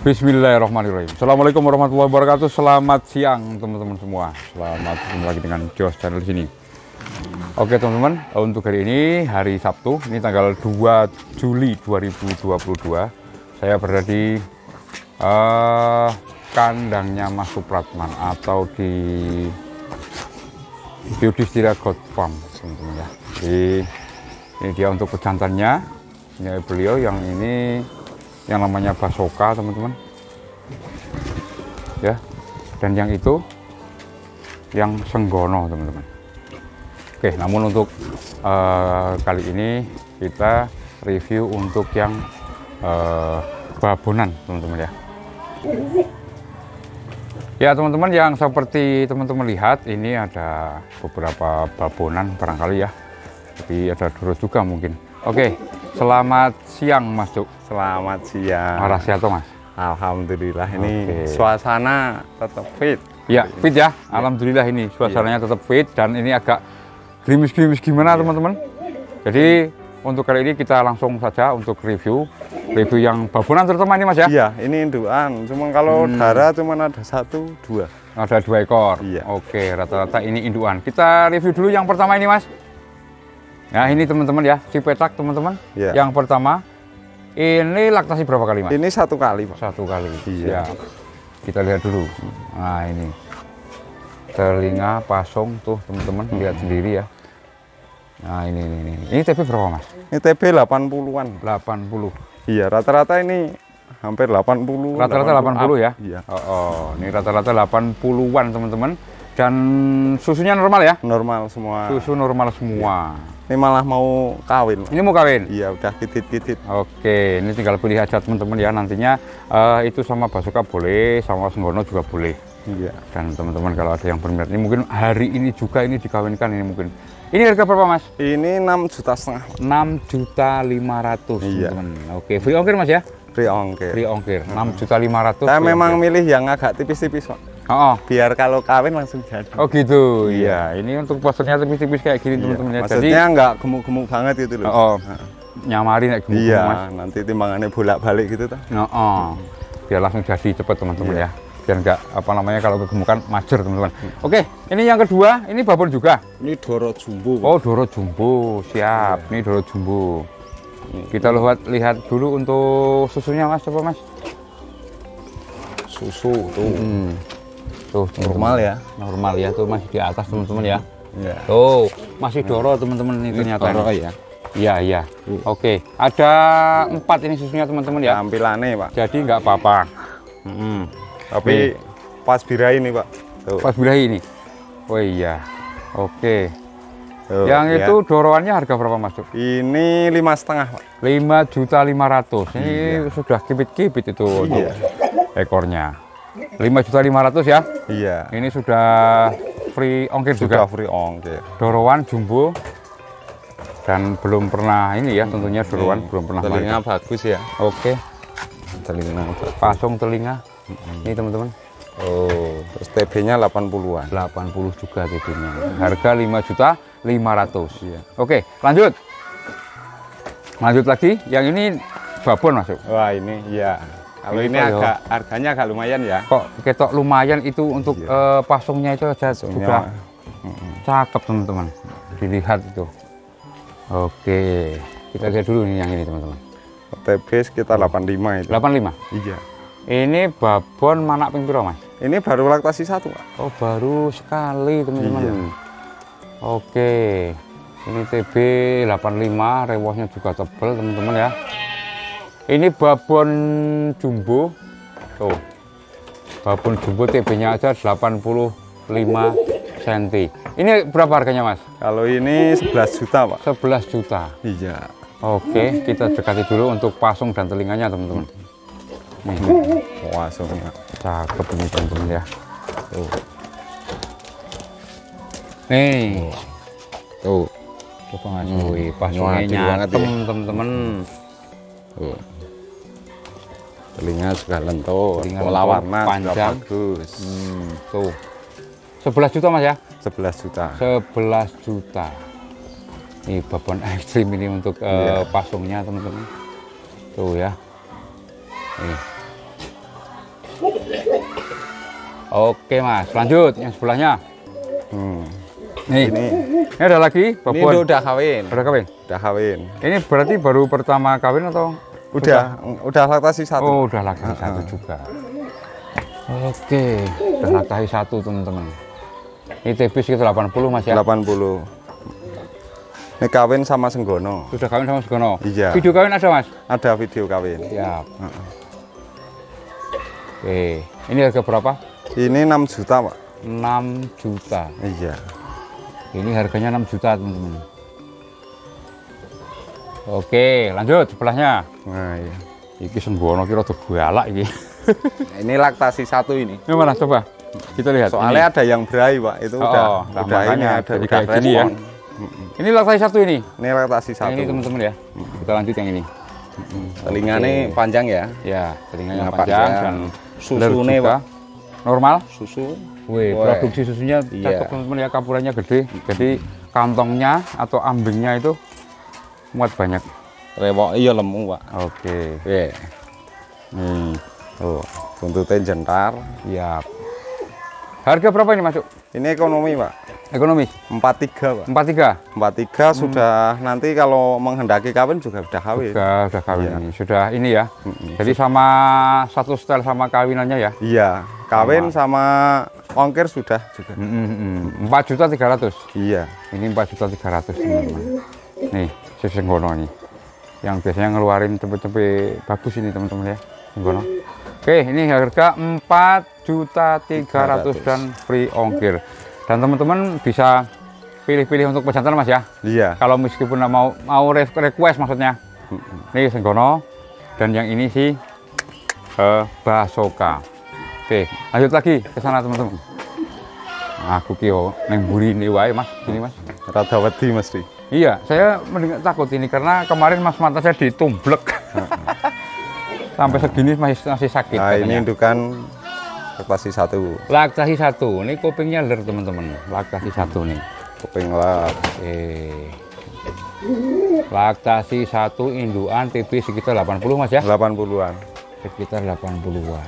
Bismillahirrahmanirrahim. Assalamualaikum warahmatullahi wabarakatuh. Selamat siang teman-teman semua. Selamat ketemu lagi dengan Jos Channel sini. Oke teman-teman, untuk hari ini hari Sabtu, ini tanggal 2 Juli 2022. Saya berada di kandangnya Mas Supratman atau di Yudhistira Goat Farm, teman-teman ya. Jadi ini dia untuk pejantannya. Ini beliau yang ini yang namanya Basoka, teman-teman ya, dan yang itu yang Senggono, teman-teman. Oke, namun untuk kali ini kita review untuk yang babonan, teman-teman ya. Ya teman-teman, yang seperti teman-teman lihat ini ada beberapa babonan barangkali ya, tapi ada doro juga mungkin. Oke, selamat siang Mas Cuk. Selamat siang. Marah sehat Mas? Alhamdulillah, ini suasana tetap fit. Ya, fit ya. Alhamdulillah ini suasananya tetap fit dan ini agak gerimis-gerimis gimana teman-teman. Jadi untuk kali ini kita langsung saja untuk review yang babonan terutama ini Mas ya. Iya, ini indukan. Cuma kalau darah cuma ada 1, 2. Ada 2 ekor. Iya. Oke, rata-rata ini indukan. Kita review dulu yang pertama ini Mas. Nah ini teman-teman ya, si petak teman-teman. Iya. Yang pertama ini laktasi berapa kali Mas? Ini 1 kali Pak. 1 kali. Iya. Siap. Kita lihat dulu. Nah ini telinga pasung tuh teman-teman, lihat sendiri ya. Nah ini TB berapa Mas? Ini TB 80-an. 80. Iya, rata-rata ini hampir 80. Rata-rata 80 ya? Iya. Oh, ini rata-rata 80-an teman-teman. Dan susunya normal ya? Normal semua. Susu normal semua. Ini malah mau kawin. Ini mau kawin? Iya, udah titit-titit. Oke, ini tinggal pilih aja teman-teman ya. Nantinya itu sama Basoka boleh, sama Senggono juga boleh. Iya. Dan teman-teman kalau ada yang berminat, ini mungkin hari ini juga ini dikawinkan ini mungkin. Ini harga berapa Mas? Ini 6,5 juta. 6.500.000 Iya. teman-teman. Oke, free ongkir Mas ya? Free ongkir. Free ongkir. 6.500.000. Saya memang milih yang agak tipis-tipis Pak. Oh, Biar kalau kawin langsung jadi. oh gitu. Iya, ini untuk posternya tipis-tipis kayak gini teman-teman ya. Jadi Maksudnya nggak gemuk-gemuk banget gitu loh. oh, nyamarin kayak gemuk Iya, Mas. nanti timbangannya bolak-balik gitu tuh. Oh, biar langsung jadi cepet teman-teman ya. Biar nggak apa namanya kalau kegemukan majer teman-teman. Oke, ini yang kedua, ini babon juga. Ini Doro Jumbo. Oh, Doro Jumbo, siap. Ini Doro Jumbo. Kita lihat dulu untuk susunya Mas, coba Mas. Susu tuh. Tuh, Normal ya. Normal ya, tuh masih di atas teman-teman ya. Iya. Tuh, masih Doro teman-teman ini ternyata. Doro ya. Iya, iya. Oke, ada 4 ini susunya teman-teman ya. Tampilannya Pak. Jadi nggak apa-apa. Tapi pas birahi nih Pak. Tuh. Pas birahi ini. Oh iya. Oke. Tuh, Yang ya. itu doroannya harga berapa Mas? Ini 5,5 Pak. 5.500.000. Ini sudah kipit-kipit itu untuk Iya. ekornya. 5.500.000 ya. Iya. Ini sudah free ongkir Sudah juga. free ongkir. Doroan jumbo dan belum pernah ini ya, tentunya doroan belum pernah. Telinga makan. bagus ya. Oke. Telinga bagus. Pasung telinga. Ini teman-teman. Oh, terus TB-nya 80-an. 80 juga TB-nya. Harga 5.500.000. Iya. Oke, lanjut. Lanjut lagi. Yang ini babon masuk. Wah, ini ya. Kalau ini Ini agak harganya agak lumayan ya. Kok ketok lumayan itu untuk pasungnya itu aja sudah cakep teman-teman. Dilihat itu. Oke, kita lihat dulu nih yang ini teman-teman. TB sekitar 85 itu. 85. Iya. Ini babon manak ping piro Mas? Ini baru laktasi 1 Pak. Oh baru sekali teman-teman. Iya. Oke, ini TB 85, rewosnya juga tebal teman-teman ya. Ini babon jumbo. Tuh. Babon jumbo TB-nya aja 85 cm. Ini berapa harganya Mas? Kalau ini 11 juta Pak. 11 juta. Iya. Oke, kita dekati dulu untuk pasung dan telinganya teman-teman. Nih, Pasungnya. cakep ini teman-teman ya. Tuh. Nih. Tuh. Coba Mas. Wih, pasungnya Nyatu banget nyatem ya. teman-teman. Tuh. Telinga juga lentur, Telinga pola lentur, warna juga panjang. bagus. Tuh. 11 juta Mas ya? 11 juta. 11 juta. Ini babon ekstrim ini untuk pasungnya teman-teman. Tuh ya. Nih. Oke Mas, lanjut yang sebelahnya. Nih, Ini ada lagi babon. udah kawin. Udah kawin? Udah kawin. Ini berarti baru pertama kawin atau? Udah laktasi 1. Oh, udah laktasi 1 juga. Oke, udah laktasi 1 teman-teman. Ini TB sekitar 80 Mas ya? 80. Ini kawin sama Senggono. Sudah kawin sama Segono? Iya. Video kawin ada Mas? Ada video kawin. Siap. Oke, ini harga berapa? Ini 6 juta, Pak. 6 juta. Iya. Ini harganya 6 juta teman-teman. Oke, lanjut sebelahnya. Nah, iya. Iki Senggono kira tuh galak iki. Ini laktasi 1 ini. Ini mana coba? Kita lihat. Soalnya ada yang berai, Pak. Itu nah, udah makanya ini ada udah kayak gini ya. Ini laktasi 1 ini. Ini laktasi 1. Yang ini teman-teman ya. Kita lanjut yang ini. Telinganya panjang ya. Ya, telinganya Nah, panjang panjang. dan Susunya, juga Pak. normal. Susu. Wih, Weh. produksi susunya Iya. cakep teman-teman ya, campurannya gede. Jadi kantongnya atau ambingnya itu muat banyak. Rewok iya lemu, Pak. Oke. Oke. Nih, Tuh, buntutnya jentar. siap. Harga berapa ini masuk? Ini ekonomi, Pak. Ekonomis 43, Pak. 43. 43 sudah nanti kalau menghendaki kawin juga udah kawin. Sudah kawin Iya. ini. Sudah ini ya. Jadi sama satu setel sama kawinannya ya. Iya, kawin sama ongkir sudah juga. 4.300.000. Iya. Ini 4.300.000 teman-teman. Nih, si Senggono nih. Yang biasanya ngeluarin tempe-tempe bagus ini teman-teman ya. Senggono. Oke, ini harga 4.300.000 dan free ongkir. Dan teman-teman bisa pilih-pilih untuk pejantan Mas ya. Iya. Kalau meskipun mau request maksudnya. Ini Senggono dan yang ini si Basoka. Oke, lanjut lagi ke sana teman-teman. Aku kio neng buri ini wae Mas, ini Mas. Rada wedi mesti. Iya, saya mendengar takut ini karena kemarin Mas mata saya ditumblek. Sampai segini masih sakit. Nah, katanya. ini indukan laktasi 1. Laktasi 1, ini kupingnya ler teman-teman. Laktasi 1 nih. Kuping lap. Laktasi 1 indukan TB sekitar 80 Mas ya? 80-an. Sekitar 80-an.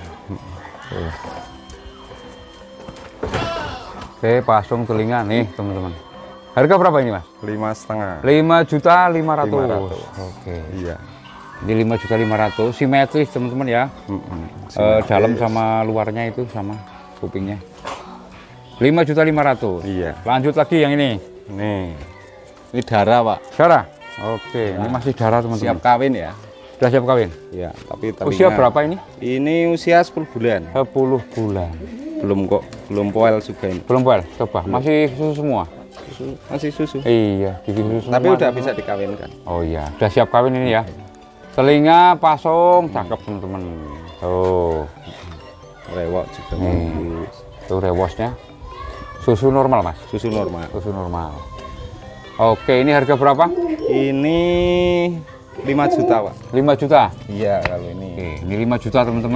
Oke, pasung telinga nih teman-teman. Harga berapa ini Mas? 5,5. 5.500.000. Oke. Iya. Ini 5.500.000, simetris teman-teman ya. Dalam sama luarnya itu sama kupingnya. 5.500.000. Iya. Lanjut lagi yang ini. Nih. Ini darah, Pak. Darah. Oke, ini masih darah teman-teman. Siap kawin ya. Sudah siap kawin. Iya, tapi Usia berapa ini? Ini usia 10 bulan. 10 bulan. Belum poel juga ini. Belum Pak? Coba. Masih susu semua. Masih susu. Iya, gigi susu Tapi semua, udah teman-teman. bisa dikawinkan. Oh iya, sudah siap kawin ini ya. Telinga pasung, cakep teman-teman. Oh, Rewok juga bagus. itu rewosnya. Susu normal Mas. Susu normal. Susu normal. Oke, ini harga berapa? Ini 5 juta, Pak. 5 juta. Iya, kalau ini. Oke, ini 5 juta teman-teman.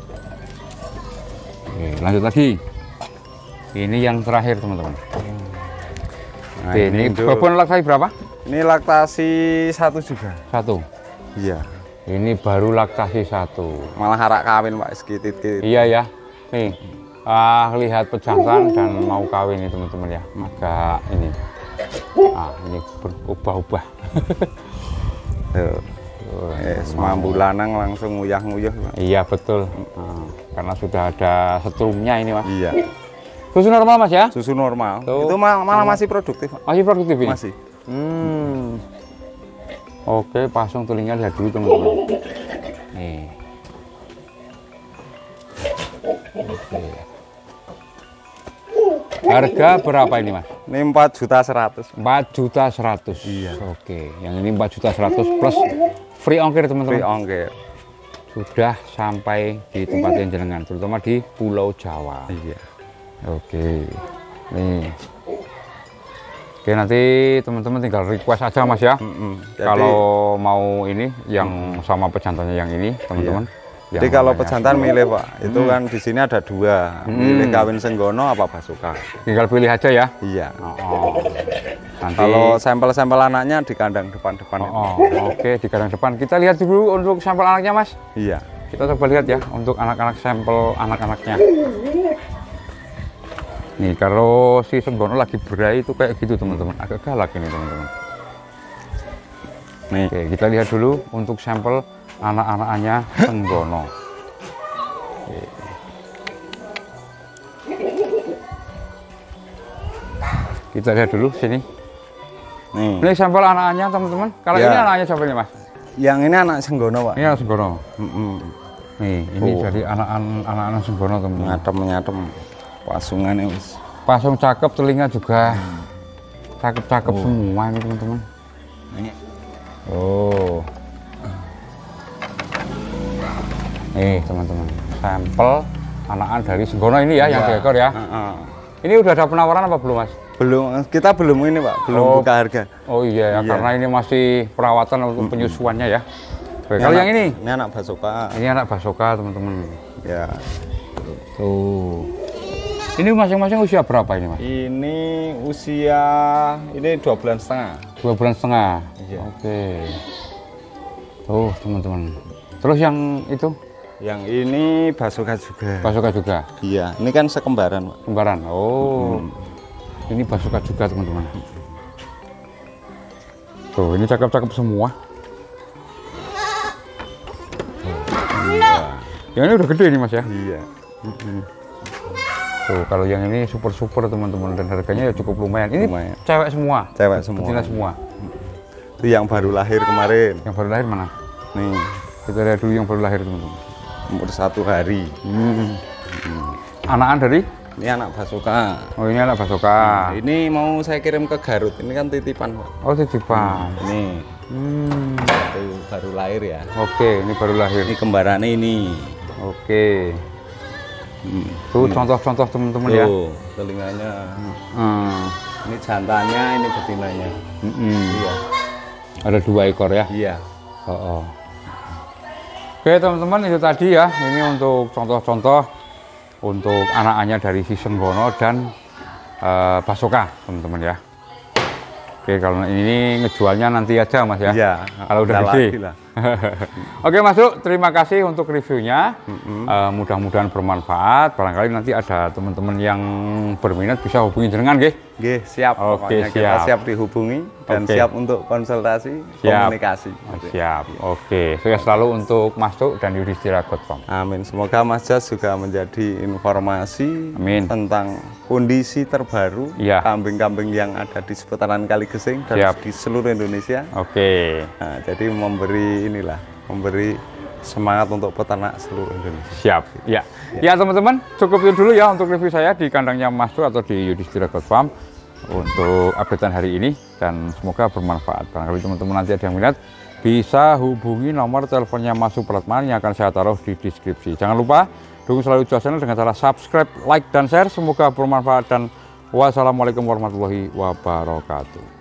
Oke, lanjut lagi. Ini yang terakhir teman-teman. Nah, Oke, ini induk. babon laktasi berapa? Ini laktasi 1 juga. 1. Iya. Ini baru laktasi 1. Malah harak kawin, Pak, sedikit. Iya ya. Nih, lihat pejantan dan mau kawin ini teman-teman ya. Agak ini. Ini berubah-ubah. Semambu lanang langsung nguyah-nguyah, Pak. Iya betul. Karena sudah ada setrumnya ini Mas. Iya. Susu normal Mas ya? Susu normal. Tuh. Itu malah masih produktif, Pak. Masih produktif ini? Masih. Oke, pasung telinga lihat dulu teman-teman. Nih. Oke. Harga berapa ini Mas? Ini 4.100.000. 4.100.000. Iya. Oke, yang ini 4.100.000 plus free ongkir teman-teman. Free ongkir. Sudah sampai di tempat yang jenengan, terutama di Pulau Jawa. Iya. Oke, nih. Oke, nanti teman-teman tinggal request aja Mas ya. Jadi, Kalau mau ini yang sama pejantannya yang ini, teman-teman. jadi kalau pejantan milih, Pak, itu kan di sini ada 2. Milih kawin Senggono apa Basoka. Tinggal pilih aja ya. Iya. Nanti Kalau sampel-sampel anaknya di kandang depan-depan itu. oke, di kandang depan. Kita lihat dulu untuk sampel anaknya Mas. Iya. Kita coba lihat ya untuk anak-anak sampel anak-anaknya. Nih kalau si Senggono lagi berai itu kayak gitu teman-teman, agak galak ini teman-teman. Nih. Oke, kita lihat dulu untuk sampel anak-anakannya Senggono. Oke. Kita lihat dulu sini. Nih. Ini sampel anak-anaknya teman-teman. Kalau Ya. ini anaknya siapa ini mas? Yang ini anak Senggono, Pak. Ini anak Senggono. Nih, ini Oh. dari anak-anak Senggono teman-teman. Nyatem pasungannya wis. Pasung cakep, telinga juga cakep-cakep semua ini teman-teman. Nih. Oh. Nih teman-teman, sampel anakan dari Senggono ini ya, yang diekor ya. Ini udah ada penawaran apa belum mas? Belum, kita belum ini Pak, belum Oh. buka harga. Oh iya, ya, Iya. karena ini masih perawatan untuk penyusuannya ya. Oke, kalau anak- yang ini anak basoka. ini anak basoka teman-teman. Ya. Tuh. Ini masing-masing usia berapa ini mas? Ini usia ini 2 bulan setengah. 2 bulan setengah. Iya. Oke. Tuh teman-teman. Terus yang itu Yang ini basoka juga. basoka juga, Iya, ini kan sekembaran, Pak. kembaran. Oh. Ini basoka juga teman-teman. Tuh, ini cakep-cakep semua. Yang ini udah gede nih mas ya. Iya. Tuh, kalau yang ini super teman-teman dan harganya ya cukup lumayan. Ini Lumayan. cewek semua. Cewek semua. Betina semua. Itu yang baru lahir kemarin. Yang baru lahir mana? Nih, Kita lihat dulu yang baru lahir teman-teman. umur 1 hari. Anakan dari? Ini anak basoka. Oh ini anak basoka. Ini mau saya kirim ke Garut. Ini kan titipan, Pak. Oh titipan. Ini itu baru lahir ya. Oke, ini baru lahir. Ini kembarannya ini. Oke. Tuh contoh-contoh teman-teman ya. Tuh, telinganya. Hmm. Ini jantannya, ini betinanya. Iya. Ada 2 ekor ya. Iya. Oh. Oke teman-teman, itu tadi ya. Ini untuk contoh-contoh untuk anak-anaknya dari si Senggono dan basoka teman-teman ya. Oke, kalau ini ngejualnya nanti aja mas ya. Iya. Kalau udah Bentar gede. lagi lah. Oke Mas Duk, terima kasih untuk reviewnya. Mudah-mudahan bermanfaat. Barangkali nanti ada teman-teman yang berminat bisa hubungi jenengan, nggih. Oke, siap. Oke, Pokoknya kita siap. siap dihubungi dan Oke. siap untuk konsultasi, Siap. komunikasi. Siap. Oke, sukses selalu untuk Mas Duk dan Yudhistira God Farm. Amin. Semoga Mas Jas juga menjadi informasi Amin. tentang kondisi terbaru Iya. kambing-kambing yang ada di seputaran Kaligesing dan Siap. di seluruh Indonesia. Oke. Nah, jadi memberi semangat untuk peternak seluruh Indonesia. Siap. Ya. Ya teman-teman, cukup itu dulu ya untuk review saya di kandangnya Mas Duk atau di Yudhistira God Farm untuk updatean hari ini dan semoga bermanfaat. Barangkali teman-teman nanti ada yang minat bisa hubungi nomor teleponnya Mas Supratman yang akan saya taruh di deskripsi. Jangan lupa dukung selalu Jual Channel dengan cara subscribe, like dan share. Semoga bermanfaat dan wassalamualaikum warahmatullahi wabarakatuh.